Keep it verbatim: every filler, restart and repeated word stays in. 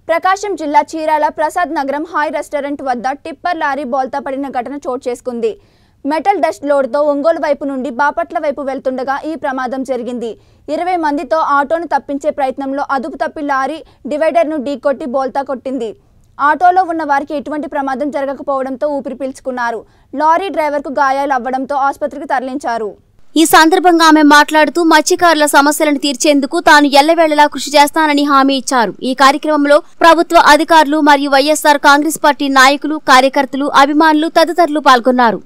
ప్రకాశం జిల్లా చీరాల ప్రసాద్ నగరం Hi restaurant వద్ద టిప్పర్ లారీ బోల్తా పడిన ఘటన చోటు చేసుకుంది. మెటల్ డస్ట్ లోడ్తో ఒంగోలు వైపు నుండి బాపట్ల వైపు వెళ్తుండగా ఈ ప్రమాదం జరిగింది. ఇరవై మందితో ఆటోను తప్పించే ప్రయత్నంలో అదుపు తప్పి లారీ డివైడర్ను ఢీకొట్టి బోల్తా కొట్టింది. ఆటోలో ఉన్న వారికి ఎటువంటి ప్రమాదం జరగకపోవడంతో ఊపిరి పీల్చుకున్నారు. లారీ డ్రైవర్కు గాయాలు అవ్వడంతో ఆసుపత్రికి తరలించారు. ఈ సందర్భంగా ఆమె మాట్లాడుతూ మత్స్యకారుల సమస్యలను తీర్చేందుకు తాను ఎల్లవేళలా కృషి చేస్తానని హామీ ఇచ్చారు. ఈ కార్యక్రమంలో ప్రభుత్వ అధికారులు మరియు వైఎస్ఆర్ కాంగ్రెస్ పార్టీ నాయకులు, కార్యకర్తలు, అభిమానులు తదితరులు పాల్గొన్నారు.